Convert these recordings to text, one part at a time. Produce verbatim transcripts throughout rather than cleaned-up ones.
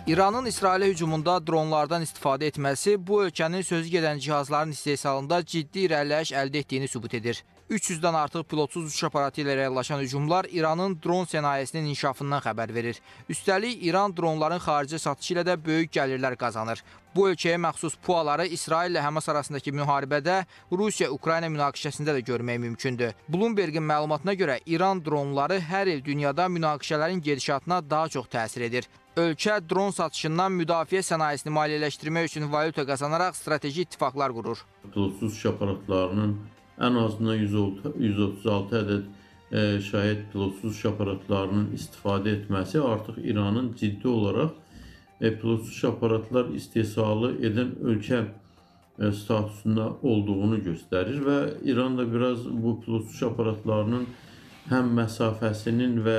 İranın İsrailə hücumunda dronlardan istifadə etməsi bu ölkənin sözü gedən cihazların istehsalında ciddi irəliləyiş əldə etdiyini sübut edir. üç yüzdən artıq pilotsuz uçuş aparatı ilə reallaşan hücumlar İranın dron sənayesinin inkişafından xəbər verir. Üstəlik, İran dronların xarici satışı ilə də böyük gəlirlər qazanır. Bu ölkəyə məxsus puaları İsrail ilə Həmas arasındakı müharibədə Rusiya-Ukrayna münaqişəsində də görmək mümkündür. Bloombergin məlumatına görə İran dronları hər il dünyada münaqişələrin gedişatına daha çox təsir edir. Ölkə dron satışından müdafiə sənayesini maliyyələşdirmək üçün valyuta qazanaraq strateji ittifaqlar qurur. Pilotsuz uçuş aparatlarının ən azından yüz otuz altı ədəd e, şahid pilotsuz uçuş aparatlarının istifadə etməsi artıq İranın ciddi olaraq e, pilotsuz uçuş aparatlar istehsalı edən ölkə e, statusunda olduğunu göstərir və İran da biraz bu pilotsuz uçuş aparatlarının həm məsafəsinin və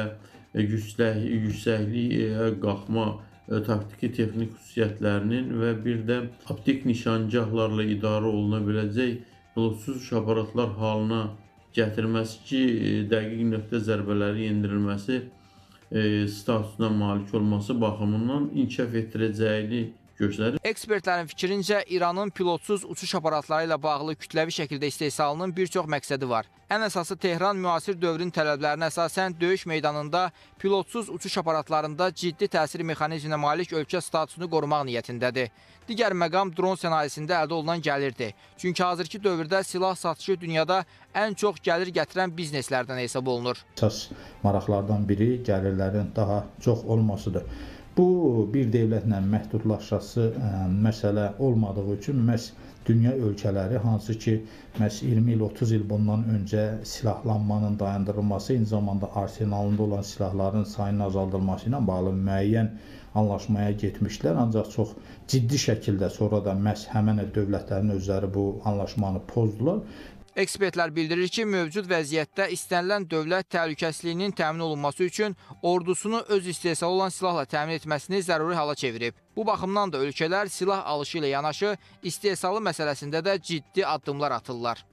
yüksəkliyə qalxma e, taktiki texnik xüsusiyyətlərinin və bir də optik nişangahlarla idarə oluna biləcək pilotsuz uçuş aparatlar halına gətirməsi ki, dəqiq nöqtə zərbələri yendirilməsi e, statusuna malik olması baxımından inkişaf etdirəcəyini göstərir. Ekspertlərin fikrincə, İranın pilotsuz uçuş aparatları ilə bağlı kütləvi şəkildə istehsalının bir çox məqsədi var. Ən əsası Tehran müasir dövrün tələblərinə əsasən döyüş meydanında pilotsuz uçuş aparatlarında ciddi təsir mexanizminə malik ölkə statusunu qorumaq niyyətindədir. Digər məqam dron sənayesində əldə olunan gəlirdir. Çünki hazırki dövrdə silah satışı dünyada ən çox gəlir gətirən bizneslərdən hesab olunur. Əsas maraqlardan biri gəlirlərin daha çox olmasıdır. Bu, bir dövlətlə məhdudlaşması ə, məsələ olmadığı üçün məhz dünya ölkələri, hansı ki, məhz iyirmi il, otuz il bundan öncə silahlanmanın dayandırılması, eyni zamanda arsenalında olan silahların sayının azaldılması ilə bağlı müəyyən anlaşmaya getmişlər. Ancaq çox ciddi şəkildə sonra da məhz həmən dövlətlərin özləri bu anlaşmanı pozdular. Ekspertlər bildirir ki, mövcud vəziyyətdə istənilən dövlət təhlükəsizliyinin təmin olunması üçün ordusunu öz istehsalı olan silahla təmin etməsini zəruri hala çevirib. Bu baxımdan da ölkələr silah alışı ilə yanaşı istehsalı məsələsində də ciddi addımlar atırlar.